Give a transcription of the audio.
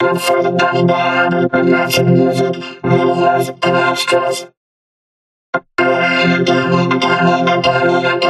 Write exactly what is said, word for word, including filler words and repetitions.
For the body down, and lots of music, real life and extras.